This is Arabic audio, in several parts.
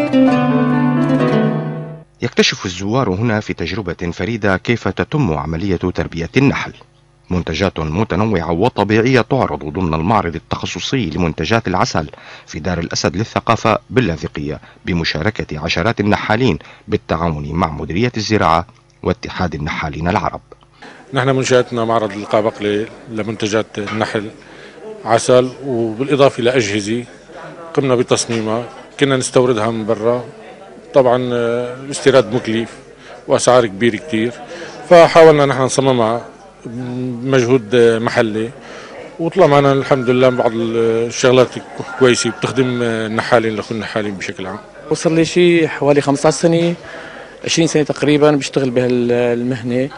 يكتشف الزوار هنا في تجربة فريدة كيف تتم عملية تربية النحل. منتجات متنوعة وطبيعية تعرض ضمن المعرض التخصصي لمنتجات العسل في دار الأسد للثقافة باللاذقية بمشاركة عشرات النحالين بالتعاون مع مديرية الزراعة واتحاد النحالين العرب. نحن منشأتنا معرض القابقلة لمنتجات النحل عسل، وبالإضافة لأجهزة قمنا بتصميمها، كنا نستوردها من برا، طبعا استيراد مكلف وأسعار كبيرة كتير، فحاولنا نحن نصممها بمجهود محلي، وطلع معنا الحمد لله بعض الشغلات كويسة بتخدم النحالين لأخونا النحالين بشكل عام. وصل لي شيء حوالي 15 سنة 20 سنة تقريبا بشتغل بهالمهنة.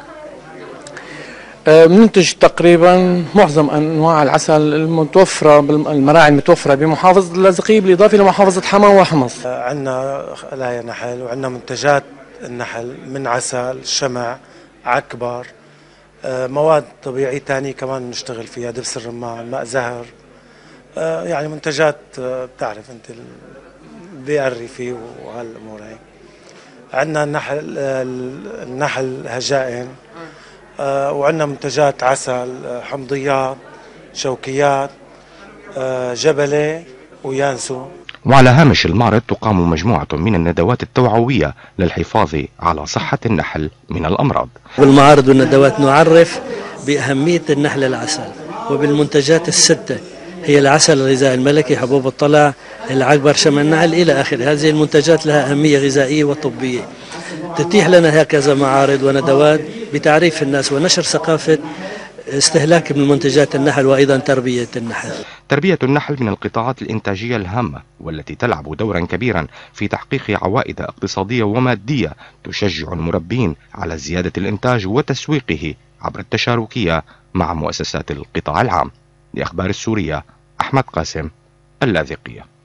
منتج تقريبا معظم انواع العسل المتوفره بالمراعي المتوفره بمحافظه اللاذقيه بالاضافه لمحافظه حما وحمص. عندنا خلايا نحل وعندنا منتجات النحل من عسل، شمع، عكبر، مواد طبيعيه ثانيه كمان نشتغل فيها، دبس الرمان، ماء زهر، يعني منتجات بتعرف انت البيئه الريفيه وهالامور هي. عندنا النحل هجائن، وعندنا منتجات عسل، حمضيات، شوكيات، جبلة ويانسو. وعلى هامش المعرض تقام مجموعة من الندوات التوعوية للحفاظ على صحة النحل من الأمراض. بالمعارض والندوات نعرف بأهمية النحل العسل وبالمنتجات الستة، هي العسل الغذائي الملكي، حبوب الطلع، العكبر، شمع النحل إلى آخره. هذه المنتجات لها أهمية غذائية وطبية. تتيح لنا هكذا معارض وندوات بتعريف الناس ونشر ثقافة استهلاك من منتجات النحل وأيضا تربية النحل. تربية النحل من القطاعات الإنتاجية الهامة والتي تلعب دورا كبيرا في تحقيق عوائد اقتصادية ومادية تشجع المربين على زيادة الإنتاج وتسويقه عبر التشاركية مع مؤسسات القطاع العام. لأخبار السورية، أحمد قاسم، اللاذقية.